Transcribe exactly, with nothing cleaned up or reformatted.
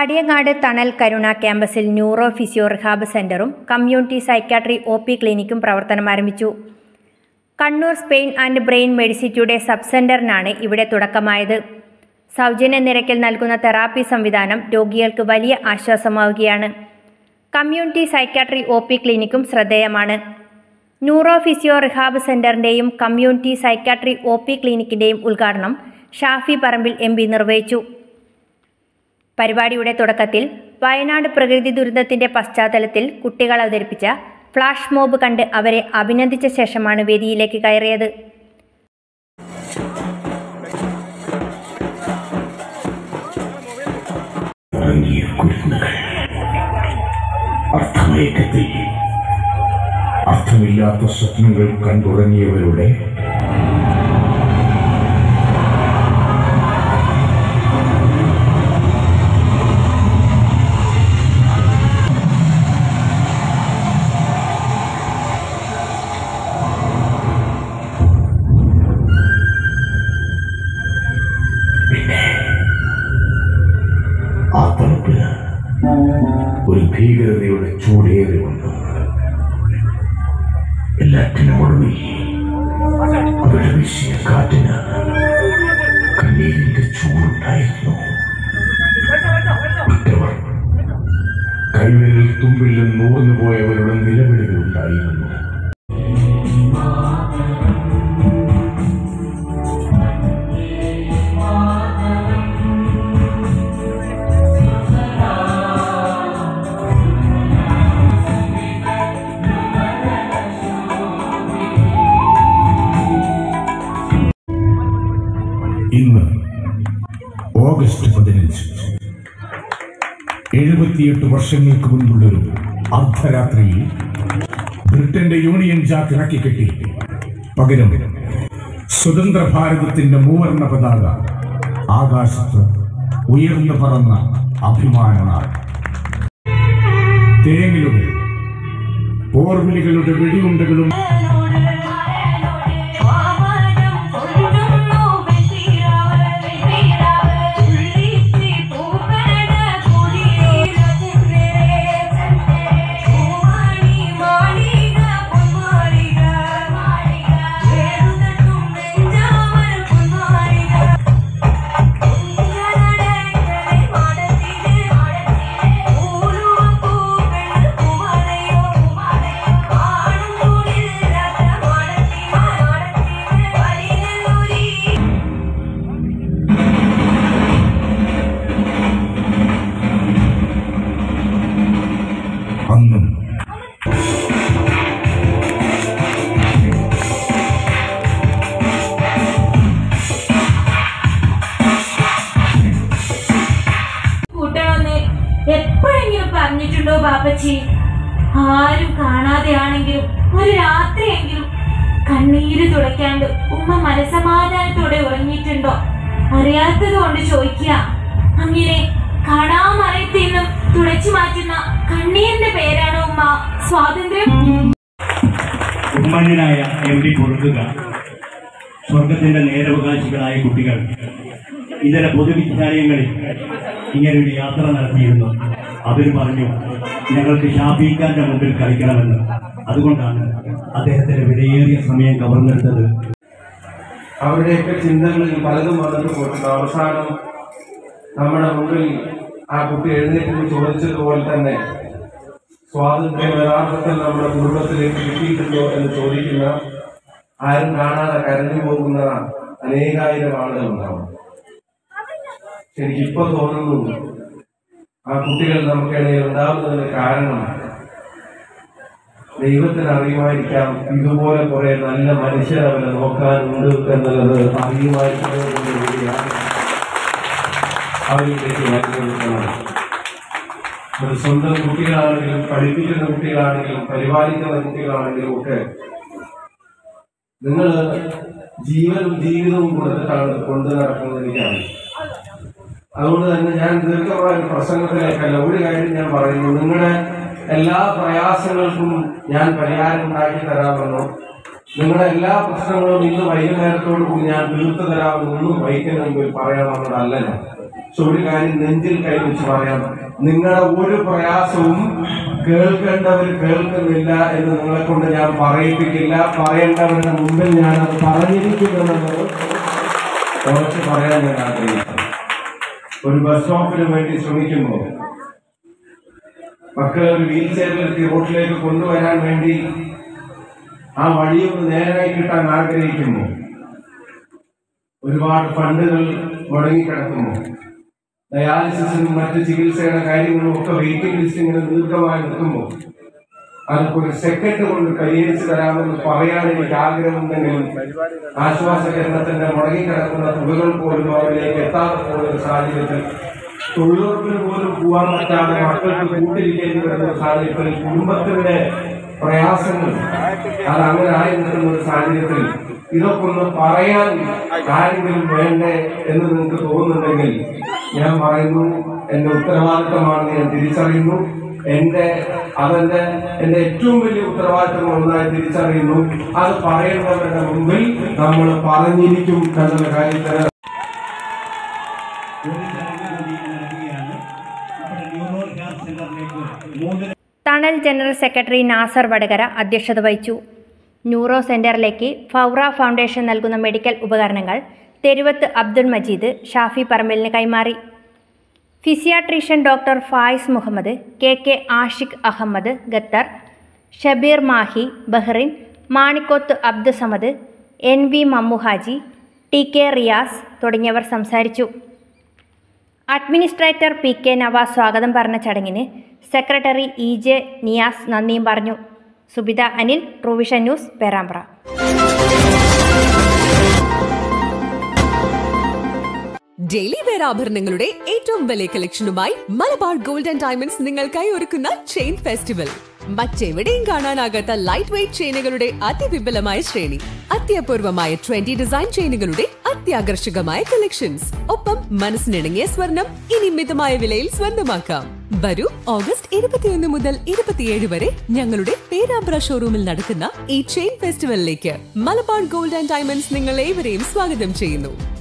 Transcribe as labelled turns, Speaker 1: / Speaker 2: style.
Speaker 1: കടിയങ്ങാട് തണൽ കരുണ ക്യാമ്പസിൽ neuro physio rehab സെന്ററും community psychiatry O P ക്ലിനിക്കും പ്രവർത്തനം ആരംഭിച്ചു. കണ്ണൂർ സ്പെയിൻ ആൻഡ് ബ്രെയിൻ മെഡിസിറ്റിയുടെ സബ് സെന്ററിനാണ് ഇവിടെ തുടക്കമായത്. സൗജന്യ നിരക്കിൽ നൽകുന്ന തെറാപ്പി സംവിധാനം രോഗികൾക്ക് വലിയ ആശ്വാസമാവുകയാണ്. കമ്മ്യൂണിറ്റി സൈക്യാട്രി ഒ പി ക്ലിനിക്കും ശ്രദ്ധേയമാണ്. ന്യൂറോ ഫിസിയോ റിഹാബ് സെന്ററിന്റെയും കമ്മ്യൂണിറ്റി സൈക്യാട്രി ഒ പി ക്ലിനിക്കിന്റെയും ഉദ്ഘാടനം ഷാഫി പറമ്പിൽ എം പി നിർവഹിച്ചു. പരിപാടിയുടെ തുടക്കത്തിൽ വയനാട് പ്രകൃതി ദുരന്തത്തിന്റെ പശ്ചാത്തലത്തിൽ കുട്ടികൾ അവതരിപ്പിച്ച ഫ്ലാഷ് മോബ് കണ്ട് അവരെ അഭിനന്ദിച്ച ശേഷമാണ് വേദിയിലേക്ക് കയറിയത്.
Speaker 2: അർത്ഥമില്ലാത്ത സ്വപ്നങ്ങൾ കണ്ടുറങ്ങിയവരുടെ ആ തണുപ്പിന് ഒരു ഭീകരതയുടെ ചൂടേറിയുണ്ട്. എല്ലാറ്റിനും ഒടുവിൽ അവരുടെ വീശിയ കാറ്റിന് കണ്ണീരിന്റെ ചൂടുണ്ടായിരുന്നു. മറ്റവർ കൈവിരൽ തുമ്പിൽ നൂർന്നു പോയവരുടെ നിലവിളികളുണ്ടായിരുന്നു. ഇന്ന് ഓഗസ്റ്റ് പതിനഞ്ച്, എഴുപത്തിയെട്ട് വർഷങ്ങൾക്ക് മുൻപുള്ളൊരു അർദ്ധരാത്രിയിൽ ബ്രിട്ടന്റെ യൂണിയൻ ജാക്ക് ഇറക്കിക്കെട്ടി പകരം സ്വതന്ത്ര ഭാരതത്തിന്റെ മൂവർണ്ണ പതാക ആകാശത്ത് ഉയർന്നു പറന്ന അഭിമാനനാൾ. തേങ്ങിലുകൾ, പോർവിളികളുടെ വെടിയുണ്ടകളും അന്നും
Speaker 3: കൂട്ടണമെന്ന് എപ്പോഴെങ്കിലും പറഞ്ഞിട്ടുണ്ടോ ബാപ്പച്ചി? ആരും കാണാതെയാണെങ്കിലും ഒരു രാത്രിയെങ്കിലും കണ്ണീര് തുടയ്ക്കാണ്ട് ഉമ്മ മനസമാധാനത്തോടെ ഉറങ്ങിയിട്ടുണ്ടോ? അറിയാത്തത് കൊണ്ട് ചോദിക്കുക. അങ്ങനെ കാണാമറയത്തിൽ നിന്നും തുടച്ചു മാറ്റുന്ന കണ്ണീരിന്റെ പേരാണ് ഉമ്മ സ്വാതന്ത്ര്യം.
Speaker 4: ഉമ്മനായ എം പി കൊടുക്കുക. സ്വർഗത്തിന്റെ നേരവകാശികളായ കുട്ടികൾ ഇതര പൊതുവിദ്യാലയങ്ങളിൽ ഇങ്ങനൊരു യാത്ര നടത്തിയിരുന്നു. അവർ പറഞ്ഞു, ഞങ്ങൾക്ക് ഷാഫിഖാന്റെ മുമ്പിൽ കളിക്കണമെന്ന്. അതുകൊണ്ടാണ് അദ്ദേഹത്തിന്റെ വിലയേറിയ സമയം കവർന്നെടുത്തത്.
Speaker 5: അവരുടെയൊക്കെ ചിന്തകളിൽ പലതും വന്നിട്ട് പോയിട്ടുണ്ട്. അവസാനം നമ്മുടെ മുമ്പിൽ ആ കുട്ടി എഴുന്നേറ്റ് ചോദിച്ചതുപോലെ തന്നെ സ്വാതന്ത്ര്യം യഥാർത്ഥത്തിൽ നമ്മുടെ കുടുംബത്തിലേക്ക് കിട്ടിയിട്ടുണ്ടോ എന്ന് ചോദിക്കുന്ന, ആരും കാണാതെ കരഞ്ഞു പോകുന്ന അനേകായിരം ആളുകളുണ്ടാവും. എനിക്കിപ്പോ തോന്നുന്നു ആ കുട്ടികൾ നമുക്കിടയിൽ ഉണ്ടാകുന്നതിന് കാരണം ദൈവത്തിന് അറിയുമായിരിക്കാം, ഇതുപോലെ കുറെ നല്ല മനുഷ്യർ അവരെ നോക്കാനുണ്ട് എന്നുള്ളത് അറിയുമായിരിക്കുന്നത് കൂടിയാണ് അവരിലേക്ക് വരുന്നത്. ഒരു സ്വന്തം കുട്ടികളാണെങ്കിലും പഠിപ്പിക്കുന്ന കുട്ടികളാണെങ്കിലും പരിപാലിക്കുന്ന കുട്ടികളാണെങ്കിലും ഒക്കെ നിങ്ങൾ ജീവനും ജീവിതവും കൊടുത്തിട്ടാണ് കൊണ്ടു നടക്കുന്നത് എനിക്കറിയാം. അതുകൊണ്ട് തന്നെ ഞാൻ ദീർഘമായ പ്രസംഗത്തിലേക്കല്ല, ഒരു കാര്യം ഞാൻ പറയുന്നു. നിങ്ങളുടെ എല്ലാ പ്രയാസങ്ങൾക്കും ഞാൻ പരിഹാരം ഉണ്ടാക്കി തരാമെന്നോ നിങ്ങളുടെ എല്ലാ പ്രശ്നങ്ങളും ഇന്ന് വൈകുന്നേരത്തോടു കൂടി ഞാൻ തീർത്തു തരാമെന്നൊന്നും വൈകിന് മുമ്പിൽ പറയാമെന്നതല്ല ഞാൻ. പക്ഷെ ഒരു കാര്യം നെഞ്ചിൽ കൈവച്ച് പറയാം, നിങ്ങളുടെ ഒരു പ്രയാസവും കേൾക്കേണ്ടവർ കേൾക്കുന്നില്ല എന്ന് നിങ്ങളെ കൊണ്ട് ഞാൻ പറയിപ്പിക്കില്ല. പറയേണ്ടവരുടെ മുമ്പിൽ ഞാൻ അത് പറഞ്ഞിരിക്കുമെന്നുള്ളത് കുറച്ച് പറയാൻ ഞാൻ ആഗ്രഹിക്കുന്നു. ഒരു ബസ് സ്റ്റോപ്പിന് വേണ്ടി ശ്രമിക്കുമ്പോൾ മക്കളെ ഒരു വീൽ ചെയറിലെത്തി റോഡിലേക്ക് കൊണ്ടുവരാൻ വേണ്ടി ആ വഴിയൊന്ന് നേരായി കിട്ടാൻ ആഗ്രഹിക്കുന്നു. ഒരുപാട് ഫണ്ടുകൾ മുടങ്ങിക്കിടക്കുന്നു. ഡയാലിസിസിനും മറ്റ് ചികിത്സയുടെ കാര്യങ്ങളും ഒക്കെ വെയിറ്റിംഗ് ലിസ്റ്റ് ഇങ്ങനെ ദീർഘമായി നിൽക്കുമ്പോൾ അതൊക്കെ ഒരു സെക്കൻഡ് കൊണ്ട് പരിഹരിച്ചു തരാമെന്ന് പറയാൻ എനിക്ക് ആഗ്രഹമുണ്ടെങ്കിലും ആശ്വാസ കേന്ദ്രത്തിന്റെ മുടങ്ങിക്കിടക്കുന്ന തുകകൾ പോലും അവരിലേക്ക് എത്താതെ പോകുന്ന സാഹചര്യത്തിൽ, തൊഴിലുറപ്പിന് പോലും പോകാൻ പറ്റാതെ മക്കൾക്ക് കൂട്ടിരിക്കേണ്ടി വരുന്ന സാഹചര്യത്തിൽ, കുടുംബത്തിന്റെ പ്രയാസങ്ങൾ അത് അങ്ങനെ ആയി നിൽക്കുന്ന ഒരു സാഹചര്യത്തിൽ ഇതൊക്കെ ഒന്ന് പറയാൻ ആരെങ്കിലും വേണ്ടേ എന്ന് നിങ്ങൾക്ക് തോന്നുന്നുണ്ടെങ്കിൽ ഞാൻ പറയുന്നു, എന്റെ ഉത്തരവാദിത്തമാണെന്ന് ഞാൻ തിരിച്ചറിയുന്നു. എന്റെ അതെന്റെ എന്റെ ഏറ്റവും വലിയ ഉത്തരവാദിത്തം ഒന്നായി തിരിച്ചറിയുന്നു. അത് പറയുന്നവരുടെ മുമ്പിൽ നമ്മൾ പറഞ്ഞിരിക്കും എന്നുള്ള കാര്യത്തിന്
Speaker 1: തണൽ ജനറൽ സെക്രട്ടറി നാസർ വടകര അധ്യക്ഷത വഹിച്ചു. ന്യൂറോ സെന്ററിലേക്ക് ഫൗറ ഫൗണ്ടേഷൻ നൽകുന്ന മെഡിക്കൽ ഉപകരണങ്ങൾ തെരുവത്ത് അബ്ദുൽ മജീദ് ഷാഫി പറമ്പലിന് കൈമാറി. Physiatrician doctor Fayis Muhammad, K K Ashiq Ahmed Qatar, Shabeer Mahe Bahrain, Manikoth Abdussamad, N V Mammuhaji, T K Riyas തുടങ്ങിയവർ സംസാരിച്ചു. അഡ്മിനിസ്ട്രേറ്റർ പി കെ നവാസ് സ്വാഗതം പറഞ്ഞ ചടങ്ങിന് സെക്രട്ടറി ഇ ജെ നിയാസ് നന്ദിയും പറഞ്ഞു. Subitha Anil, Truevision news, Perambra.
Speaker 6: Daily wear ആഭരണങ്ങളുടെ ഏറ്റവും വലിയ കളക്ഷനുമായി മലബാർ ഗോൾഡ് ആൻഡ് ഡയമണ്ട്സ് നിങ്ങൾക്കായി ഒരുക്കുന്ന ചെയിൻ ഫെസ്റ്റിവൽ. മറ്റെവിടെയും കാണാനാകാത്ത ലൈറ്റ് വെയ്റ്റ് ചെയിനുകളുടെ അതിവിപുലമായ ശ്രേണി, അത്യപൂർവമായ ട്വന്റി ഡിസൈൻ ചെയിനുകളുടെ അത്യാകർഷകമായ കളക്ഷൻസ്, ഒപ്പം മനസ്സിനിണങ്ങിയ സ്വർണം ഇനി മിതമായ വിലയിൽ സ്വന്തമാക്കാം. വരൂ, ഓഗസ്റ്റ് ഇരുപത്തിയൊന്ന് മുതൽ ഇരുപത്തിയേഴ് വരെ ഞങ്ങളുടെ പേരാമ്പ്ര ഷോറൂമിൽ നടക്കുന്ന ഈ ചെയിൻ ഫെസ്റ്റിവലിലേക്ക് മലബാർ ഗോൾഡ് ആൻഡ് ഡയമണ്ട്സ് നിങ്ങൾ ഏവരെയും സ്വാഗതം ചെയ്യുന്നു.